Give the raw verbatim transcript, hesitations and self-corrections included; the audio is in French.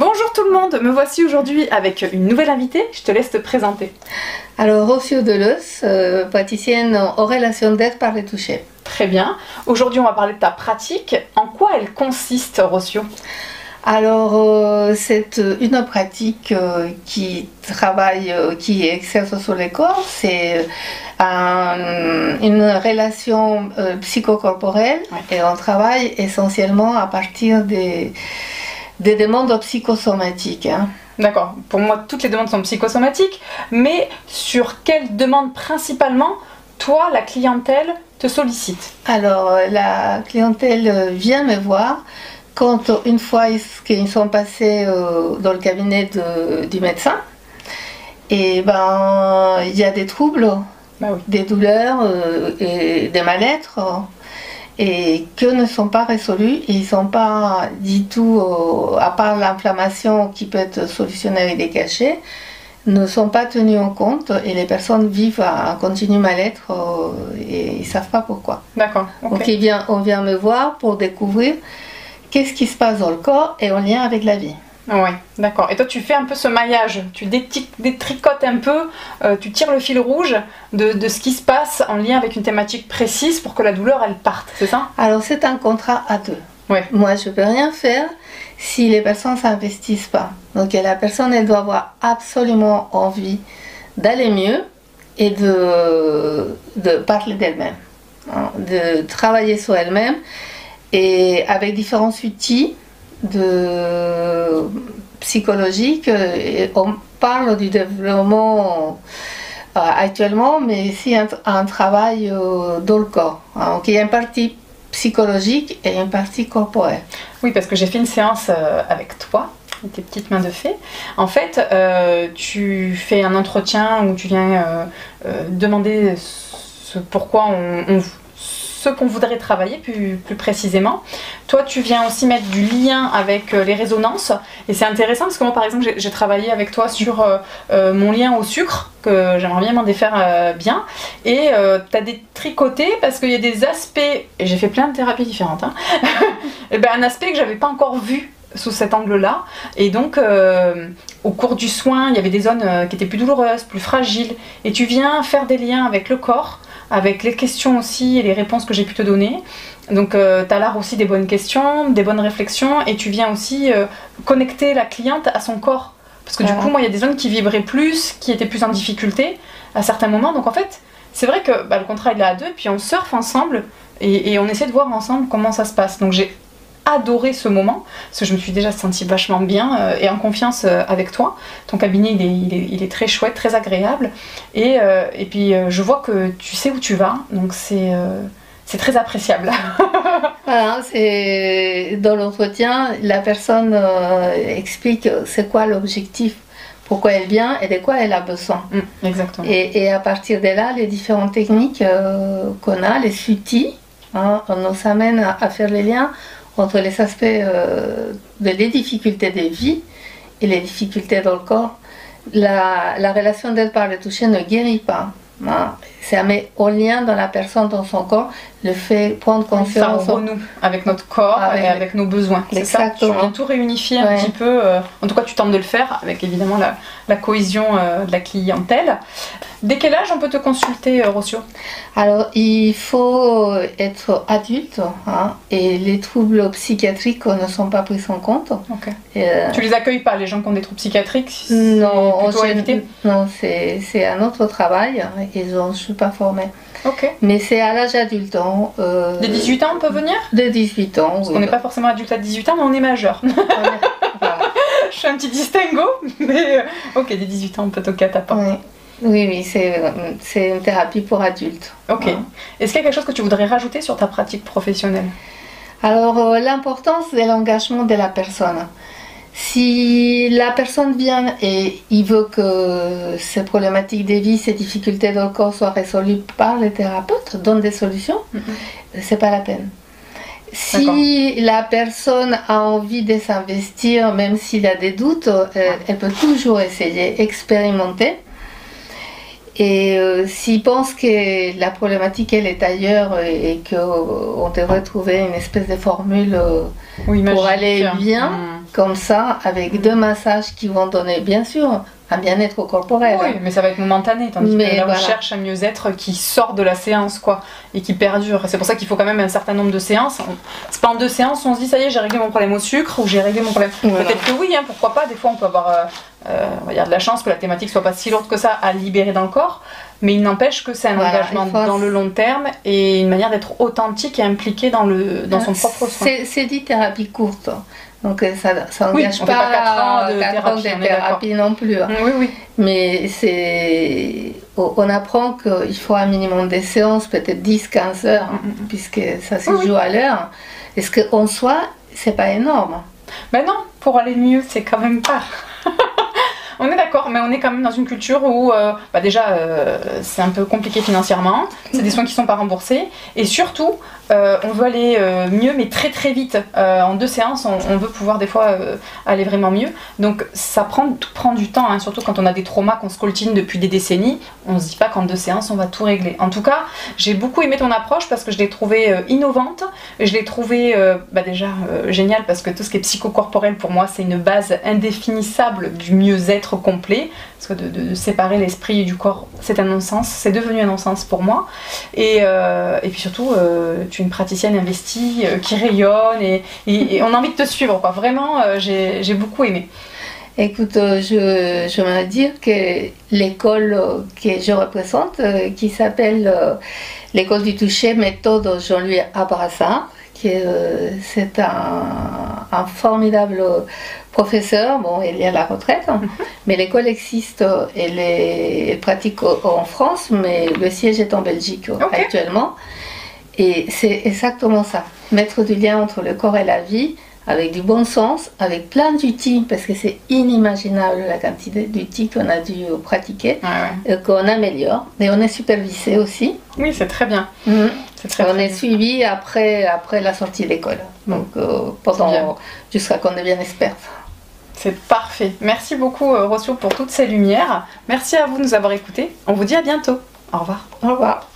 Bonjour tout le monde, me voici aujourd'hui avec une nouvelle invitée, je te laisse te présenter. Alors Rocio Deleuze, euh, praticienne en relation d'aide par le toucher. Très bien, aujourd'hui on va parler de ta pratique, en quoi elle consiste Rocio? Alors euh, c'est une pratique euh, qui travaille, euh, qui exerce sur le corps, c'est un, une relation euh, psychocorporelle ouais. Et on travaille essentiellement à partir des, des demandes psychosomatiques. Hein. D'accord, pour moi toutes les demandes sont psychosomatiques, mais sur quelles demandes principalement toi, la clientèle, te sollicite? Alors la clientèle vient me voir quand une fois qu'ils sont passés euh, dans le cabinet de, du médecin, et ben il y a des troubles, bah oui. Des douleurs euh, et des mal-être, euh, et que ne sont pas résolus. Ils ne sont pas du tout, euh, à part l'inflammation qui peut être solutionnée avec des cachets, ne sont pas tenus en compte et les personnes vivent un continu mal-être euh, et ils ne savent pas pourquoi. D'accord. Okay. Donc il vient, on vient me voir pour découvrir qu'est-ce qui se passe dans le corps et en lien avec la vie. Oui, d'accord. Et toi, tu fais un peu ce maillage, tu détricotes un peu, euh, tu tires le fil rouge de, de ce qui se passe en lien avec une thématique précise pour que la douleur, elle parte, c'est ça? Alors, c'est un contrat à deux. Ouais. Moi, je ne peux rien faire si les personnes ne s'investissent pas. Donc, la personne, elle doit avoir absolument envie d'aller mieux et de, de parler d'elle-même, hein, de travailler sur elle-même. Et avec différents outils de psychologiques, on parle du développement euh, actuellement, mais aussi un, un travail euh, dans le corps. Donc il y a une partie psychologique et une partie corporelle. Oui, parce que j'ai fait une séance euh, avec toi, avec tes petites mains de fée. En fait, euh, tu fais un entretien où tu viens euh, euh, demander ce pourquoi on, on ce qu'on voudrait travailler plus, plus précisément. Toi, tu viens aussi mettre du lien avec euh, les résonances. Et c'est intéressant parce que moi, par exemple, j'ai travaillé avec toi sur euh, euh, mon lien au sucre, que j'aimerais bien m'en défaire euh, bien. Et euh, tu as des tricotés parce qu'il y a des aspects, et j'ai fait plein de thérapies différentes, hein, et ben, un aspect que j'avais pas encore vu sous cet angle-là. Et donc, euh, au cours du soin, il y avait des zones euh, qui étaient plus douloureuses, plus fragiles. Et tu viens faire des liens avec le corps, avec les questions aussi et les réponses que j'ai pu te donner. Donc euh, tu as l'art aussi des bonnes questions, des bonnes réflexions, et tu viens aussi euh, connecter la cliente à son corps. Parce que du coup, moi, il y a des zones qui vibraient plus, qui étaient plus en difficulté à certains moments. Donc en fait, c'est vrai que bah, le contrat il est à deux, puis on surfe ensemble, et, et on essaie de voir ensemble comment ça se passe. Donc j'ai adoré ce moment, parce que je me suis déjà sentie vachement bien euh, et en confiance euh, avec toi. Ton cabinet il est, il est, il est très chouette, très agréable, et, euh, et puis euh, je vois que tu sais où tu vas, donc c'est euh, c'est très appréciable. Voilà, c'est dans l'entretien, la personne euh, explique c'est quoi l'objectif, pourquoi elle vient et de quoi elle a besoin. Mmh, exactement. Et, et à partir de là, les différentes techniques euh, qu'on a, les outils, hein, on nous amène à, à faire les liens entre les aspects euh, de les difficultés de vie et les difficultés dans le corps. La, la relation d'aide par le toucher ne guérit pas. Hein. Ça met au lien dans la personne, dans son corps, le fait prendre confiance. Ça renoue avec notre corps avec, et avec nos besoins. C'est ça, tu viens tout réunifier un ouais. petit peu. Euh, en tout cas, tu tentes de le faire avec évidemment la, la cohésion euh, de la clientèle. Dès quel âge on peut te consulter, euh, Rocio? Alors, il faut être adulte, hein, et les troubles psychiatriques ne sont pas pris en compte. Okay. Euh, tu les accueilles pas, les gens qui ont des troubles psychiatriques? Non, non, c'est un autre travail. Ils ont, je ne suis pas formée. Okay. Mais c'est à l'âge adulte. Hein, euh, de dix-huit ans, on peut venir? De dix-huit ans, Parce oui. qu'on n'est pas forcément adulte à dix-huit ans, mais on est majeur. On est, voilà. Je fais un petit distinguo, mais euh, ok, dès dix-huit ans, on peut toquer à ta porte. Oui. Oui, oui, c'est une thérapie pour adultes. Ok. Ouais. Est-ce qu'il y a quelque chose que tu voudrais rajouter sur ta pratique professionnelle? Alors, euh, l'importance de l'engagement de la personne. Si la personne vient et il veut que ces problématiques de vie, ces difficultés dans le corps soient résolues par les thérapeutes, donnent des solutions, mm-hmm. c'est pas la peine. Si la personne a envie de s'investir, même s'il a des doutes, elle, elle peut toujours essayer, expérimenter. Et euh, s'il pense que la problématique elle est ailleurs et qu'on devrait trouver une espèce de formule euh, oui, pour magique. aller bien, mmh. comme ça, avec deux massages qui vont donner, bien sûr, un bien-être corporel. Oui, mais ça va être momentané, tandis Mais que là, voilà. on cherche un mieux-être qui sort de la séance, quoi, et qui perdure. C'est pour ça qu'il faut quand même un certain nombre de séances. C'est pas en deux séances, on se dit, ça y est, j'ai réglé mon problème au sucre, ou j'ai réglé mon problème... Voilà. Peut-être que oui, hein, pourquoi pas, des fois on peut avoir... Euh, euh, on va dire de la chance que la thématique soit pas si lourde que ça à libérer dans le corps, mais il n'empêche que c'est un Voilà, engagement il faut- dans le long terme et une manière d'être authentique et impliqué dans, le, dans son propre soin. C'est c'est dit thérapie courte. Donc euh, ça ça Oui, n'engage on fait pas quatre ans de quatre thérapie, ans de on est thérapie non plus. hein. Oui, oui. Mais c'est on on apprend qu'il faut un minimum de séances, peut-être dix quinze heures, hein, Mm, mm. puisque ça se Oui, oui. joue à l'heure. Est-ce qu'en soi, c'est pas énorme? Mais non, pour aller mieux, c'est quand même pas. On est d'accord, mais on est quand même dans une culture où euh, bah déjà euh, c'est un peu compliqué financièrement, c'est des soins qui sont pas remboursés, et surtout euh, on veut aller euh, mieux, mais très très vite. Euh, en deux séances, on, on veut pouvoir des fois euh, aller vraiment mieux. Donc ça prend, tout prend du temps, hein, surtout quand on a des traumas qu'on scoltine depuis des décennies. On se dit pas qu'en deux séances on va tout régler. En tout cas, j'ai beaucoup aimé ton approche parce que je l'ai trouvée euh, innovante, je l'ai trouvée euh, bah déjà euh, géniale parce que tout ce qui est psychocorporel pour moi c'est une base indéfinissable du mieux-être complet, parce que de, de, de séparer l'esprit du corps c'est un non-sens, c'est devenu un non-sens pour moi, et, euh, et puis surtout euh, tu es une praticienne investie euh, qui rayonne et, et, et on a envie de te suivre quoi. Vraiment euh, j'ai, j'ai beaucoup aimé. Écoute, euh, je, je veux dire que l'école euh, que je représente, euh, qui s'appelle euh, l'école du toucher, méthode Jean-Louis Abrassard, qui est, euh, c'est un, un formidable professeur. Bon, il est à la retraite, hein, mais l'école existe, euh, elle, est, elle pratique au- en France, mais le siège est en Belgique euh, Ok. actuellement. Et c'est exactement ça, mettre du lien entre le corps et la vie, avec du bon sens, avec plein d'outils, parce que c'est inimaginable la quantité d'outils qu'on a dû pratiquer, Ouais, ouais. euh, qu'on améliore. Et on est supervisé aussi. Oui, c'est très bien. Mhm. C'est très, On très est bien. suivi après, après la sortie de l'école. Donc euh, C'est bien. pendant jusqu'à qu'on devienne experte. C'est parfait. Merci beaucoup euh, Rossio pour toutes ces lumières. Merci à vous de nous avoir écoutés. On vous dit à bientôt. Au revoir. Au revoir.